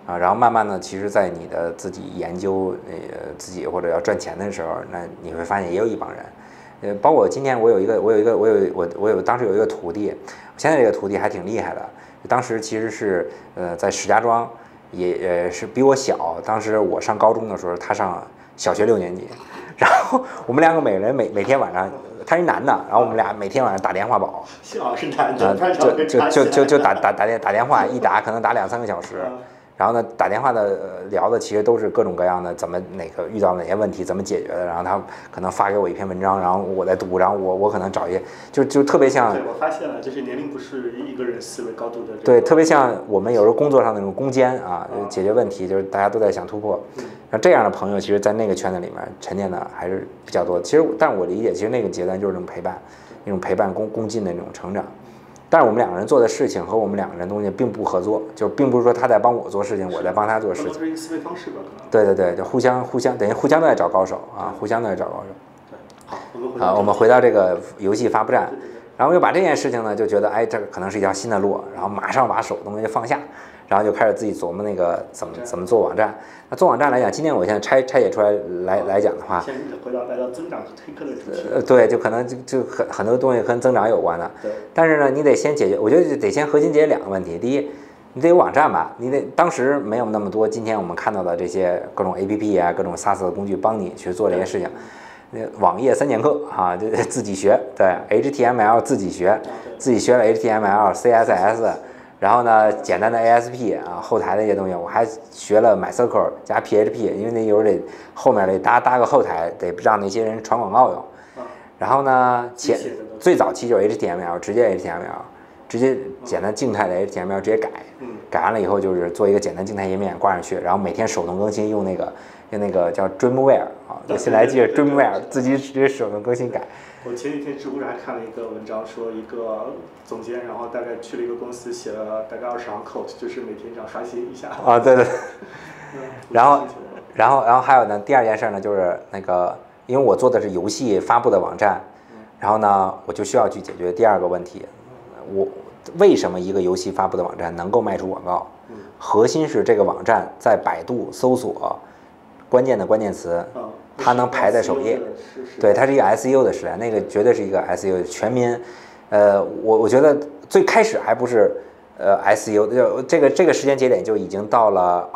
啊，然后慢慢的，其实，在你的自己研究自己或者要赚钱的时候，那你会发现也有一帮人，包括今天我当时有一个徒弟，现在这个徒弟还挺厉害的，当时其实是在石家庄，也是比我小，当时我上高中的时候，他上小学6年级，然后我们两个每人每天晚上。他是男的，然后我们俩每天晚上打电话煲， 幸好是男的， 就打电话，一打可能打2-3个小时，然后呢打电话的聊的其实都是各种各样的，怎么哪个遇到哪些问题怎么解决的，然后他可能发给我一篇文章，然后我在读，然后我可能找一些就特别像， 对，我发现了，就是年龄不是一个人思维高度的， 对，特别像我们有时候工作上那种攻坚啊，解决问题就是大家都在想突破。那这样的朋友，其实，在那个圈子里面沉淀的还是比较多。其实，但我理解，其实那个阶段就是那种陪伴，那种陪伴共进的那种成长。但是我们两个人做的事情和我们两个人东西并不合作，就并不是说他在帮我做事情，我在帮他做事情。 是一个思维方式吧？ 对，就互相等于互相都在找高手啊，互相都在找高手。好， 我们回到这个游戏发布站，然后就把这件事情呢，就觉得哎，这可能是一条新的路，然后马上把手东西放下。然后就开始自己琢磨那个怎么做网站。那做网站来讲，今天我现在拆解出来讲的话， 现在来到增长和推客的主题。 对，就可能就很多东西跟增长有关的。 对。 但是呢，你得先解决，我觉得得先核心解决2个问题。第一，你得有网站吧，你得当时没有那么多今天我们看到的这些各种 APP 啊，各种 SaaS 的工具帮你去做这些事情。网页3节课啊，就自己学。对 ，HTML 自己学，自己学了 HTML、CSS。然后呢，简单的 ASP 啊，后台的一些东西，我还学了 MySQL 加 PHP， 因为那有得后面得搭个后台，得让那些人传广告用。然后呢，最早期就是 HTML， 直接 HTML， 直接简单静态的 HTML 直接改，改完了以后就是做一个简单静态页面挂上去，然后每天手动更新，用那个叫 Dreamweaver 啊，现在还记得 Dreamweaver， 自己直接手动更新改。 我前几天知乎上还看了一个文章，说一个总监，然后大概去了一个公司，写了大概20行 code， 就是每天这样刷新一下。 啊，对。然后还有呢，第2件事呢，就是那个，因为我做的是游戏发布的网站，然后呢，我就需要去解决第2个问题，我为什么一个游戏发布的网站能够卖出广告？核心是这个网站在百度搜索关键的关键词。它能排在首页，对，它是一个 SEO 的时代，那个绝对是一个 SEO 全民，我觉得最开始还不是SEO， 这个时间节点就已经到了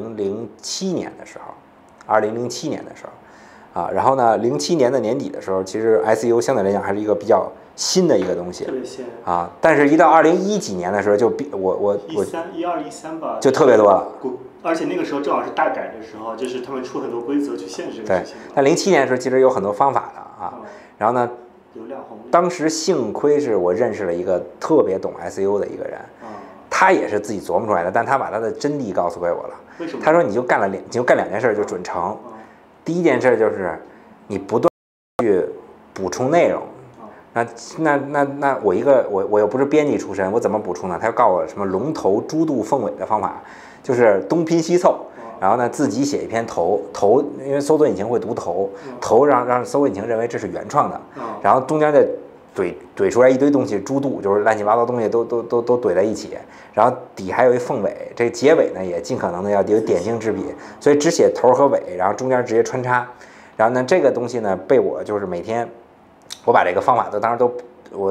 2007年的时候啊，然后呢，07年的年底的时候，其实 SEO 相对来讲还是一个比较新的一个东西， 特别新啊，但是一到2010几年的时候就我 1213吧， 就特别多了。 而且那个时候正好是大改的时候，就是他们出很多规则去限制这个事情。 但07年的时候其实有很多方法的啊，然后呢，当时幸亏是我认识了一个特别懂 SEO 的一个人，他也是自己琢磨出来的，但他把他的真谛告诉给我了。 为什么？ 他说你就干2件事就准成。第1件事就是你不断去补充内容。那我又不是编辑出身，我怎么补充呢？他又告诉我什么龙头猪肚凤尾的方法。就是东拼西凑，然后呢自己写一篇头，因为搜索引擎会读头让搜索引擎认为这是原创的，然后中间再怼出来一堆东西，猪肚就是乱七八糟东西都怼在一起，然后底还有一凤尾，这个结尾呢也尽可能的要有点睛之笔，所以只写头和尾，然后中间直接穿插，然后呢这个东西呢被我就是每天我把这个方法当然都。我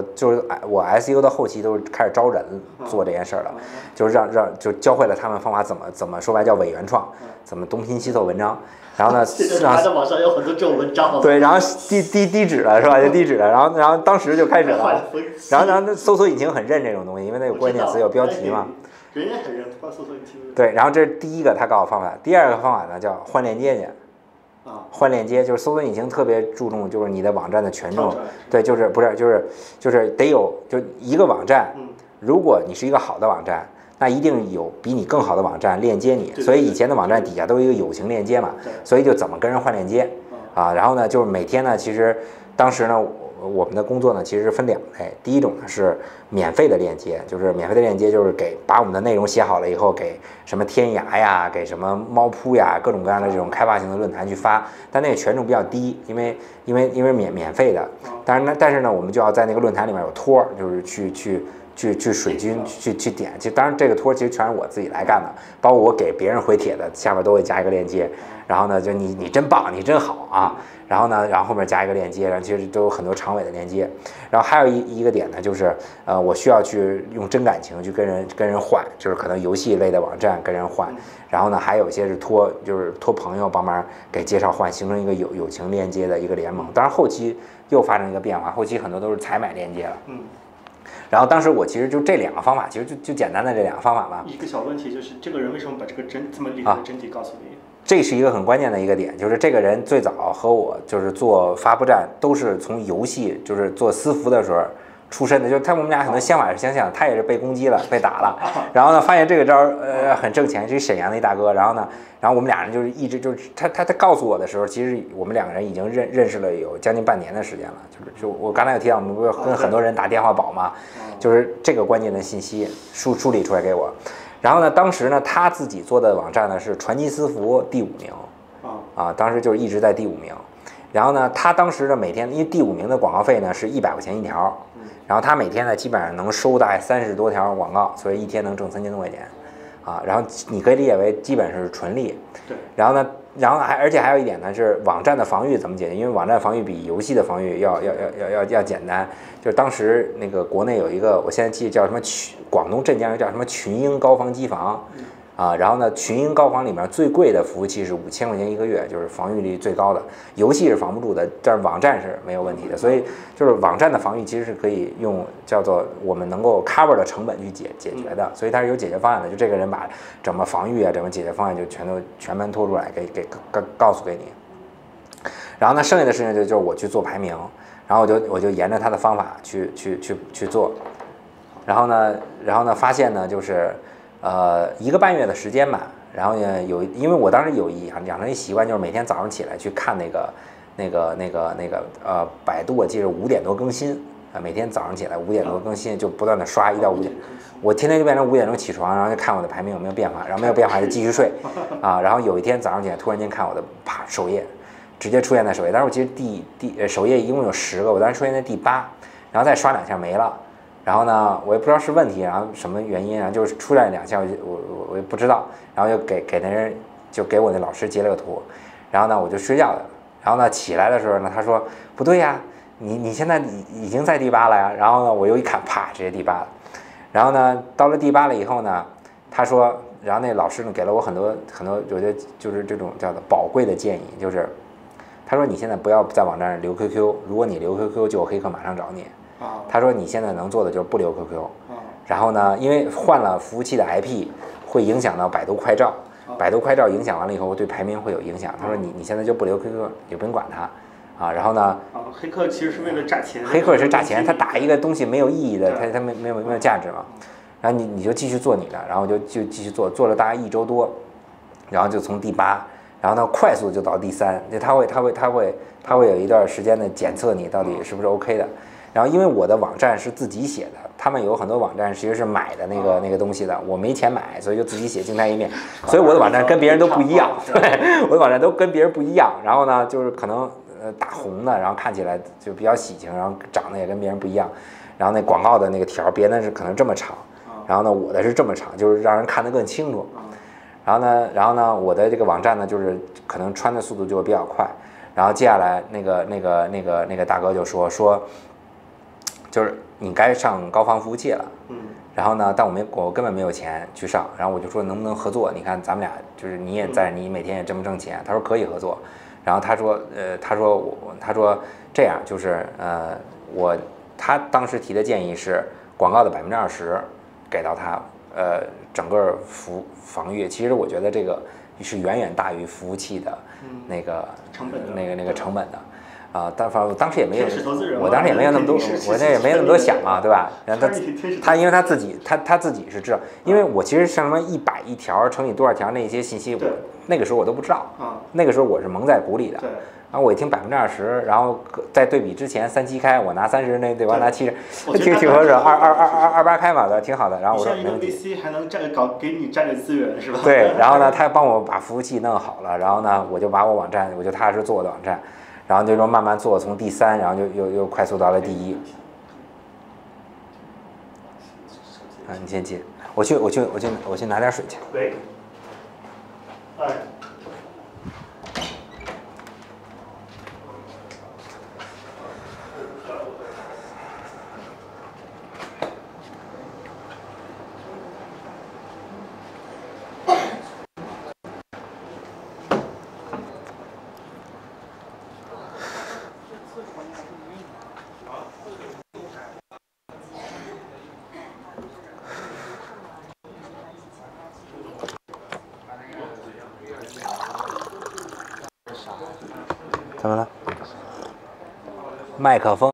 SEO 的后期都开始招人做这件事了，就是就教会了他们方法怎么说白叫伪原创，怎么东拼西凑文章，然后呢， 他在网上有很多这种文章， 对，然后低脂了是吧？就低脂了，然后当时就开始了，然后搜索引擎很认这种东西，因为那有关键词有标题嘛， 人也很认，搜索引擎。 对，然后这是第1个他告诉我方法，第2个方法呢叫换链接去。换链接就是搜索引擎特别注重，就是你的网站的权重，对，就是得有就一个网站，如果你是一个好的网站，那一定有比你更好的网站链接你，所以以前的网站底下都有一个有形链接嘛，所以就怎么跟人换链接啊，然后呢就是每天呢，其实当时呢我们的工作呢其实分2类，第一种呢是免费的链接，就是免费的链接就是把我们的内容写好了以后给什么天涯呀，给什么猫扑呀，各种各样的这种开发型的论坛去发，但那个权重比较低，因为免费的，但是呢我们就要在那个论坛里面有托，就是去水军去点，其实当然这个托其实全是我自己来干的，包括我给别人回帖的下面都会加一个链接，然后呢就你真棒，你真好啊，然后呢后面加一个链接，然后其实都有很多长尾的链接，然后还有一个点呢就是我需要去用真感情去跟人换，就是可能游戏类的网站跟人换，然后呢还有一些是托朋友帮忙给介绍换，形成一个友情链接的一个联盟，当然后期又发生一个变化，后期很多都是采买链接了，然后当时我其实就这2个方法，其实就简单的这2个方法吧。 一个小问题就是，这个人为什么把这个这么厉害的真谛告诉你？ 这是一个很关键的一个点，就是这个人最早和我就是做发布站都是从游戏就是做私服的时候出身的，就是我们俩可能想法是相像，他也是被攻击了，被打了，然后呢发现这个招很挣钱，是沈阳的一大哥，然后我们俩人就是一直就是他告诉我的时候，其实我们2个人已经认识了有将近半年的时间了，就我刚才有提到我们不是跟很多人打电话保吗？就是这个关键的信息梳理出来给我，然后呢当时呢他自己做的网站呢是传奇私服第5名，当时就是一直在第5名，然后呢他当时呢每天因为第5名的广告费呢是100块钱一条。然后他每天呢，基本上能收大概30多条广告，所以一天能挣3000多块钱，然后你可以理解为基本是纯利。 对。然后而且还有一点呢，是网站的防御怎么解决？因为网站防御比游戏的防御要简单。就是当时那个国内有一个，我现在记得叫什么广东镇江叫什么群英高防机房。然后呢，群英高防里面最贵的服务器是5000块钱一个月，就是防御力最高的。游戏是防不住的，但是网站是没有问题的。所以就是网站的防御其实是可以用叫做我们能够 cover 的成本去解决的，所以它是有解决方案的。就这个人把怎么防御啊，怎么解决方案就全盘托出来告诉给你。然后呢，剩下的事情就是我去做排名，然后我就沿着他的方法去做，然后呢发现呢就是1个半月的时间吧，然后呢因为我当时养成一习惯，就是每天早上起来去看那个百度，我记得5点多更新，每天早上起来5点多更新，就不断的刷1到5点，我天天就变成5点钟起床，然后就看我的排名有没有变化，然后没有变化就继续睡，然后有一天早上起来突然间看我的首页，直接出现在首页，但是我记得首页一共有10个，我当时出现在第8，然后再刷2下没了。然后呢，我也不知道是问题，然后什么原因，然后就是出来2下，我也不知道，然后就给那人就给我那老师截了个图，然后呢我就睡觉的，然后呢起来的时候呢，他说不对呀，你现在已经在第8了呀，然后呢我又一看，啪，直接第8了，然后呢到了第8了以后呢，他说，然后那老师呢给了我很多，我觉得就是这种叫做宝贵的建议，就是他说你现在不要在网站上留 QQ， 如果你留 QQ 就有黑客马上找你。他说你现在能做的就是不留 QQ， 然后呢，因为换了服务器的 IP 会影响到百度快照，百度快照影响完了以后对排名会有影响。他说你现在就不留 QQ， 你就不用管它然后呢， 黑客其实是为了榨钱， 黑客是榨钱，他打一个东西没有意义的，他没有价值嘛。然后你就继续做你的，然后就继续做了大概1周多，然后就从第8，然后呢快速就到第3，他会有一段时间的检测你到底是不是 OK 的。然后因为我的网站是自己写的，他们有很多网站其实是买的那个东西的，我没钱买，所以就自己写静态页面，所以我的网站跟别人都不一样，对，我的网站都跟别人不一样。然后呢，就是可能打红的，然后看起来就比较喜庆，然后长得也跟别人不一样。然后那广告的那个条，别的是可能这么长，然后呢我的是这么长，就是让人看得更清楚。然后呢，我的这个网站呢，就是可能穿的速度就会比较快。然后接下来那个大哥就说。就是你该上高防服务器了，然后呢，但我根本没有钱去上，然后我就说能不能合作？你看咱们俩就是你也在，你每天也这么挣钱，他说可以合作，然后他说这样就是他当时提的建议是广告的20%给到他，整个防御，其实我觉得这个是远远大于服务器的那个成本的。但反正当时也没有，我当时也没有那么多，我那也没有那么多想嘛，对吧？然后他因为他自己是知道，因为我其实像什么100一条乘以多少条那些信息，我那个时候我都不知道，那个时候我是蒙在鼓里的。然后我一听20%，然后再对比之前3七开，我拿30，那对吧？拿70，挺合适，28开嘛，对，挺好的。然后我说没问题。 VC 还能给你占着资源是吧？ 对，然后呢，他帮我把服务器弄好了，然后呢，我就把我网站，我就踏实做我的网站。然后就说慢慢做，从第3，然后又快速到了第1。 你先接，我去拿点水去。 喂。哎。 怎么了？麦克风。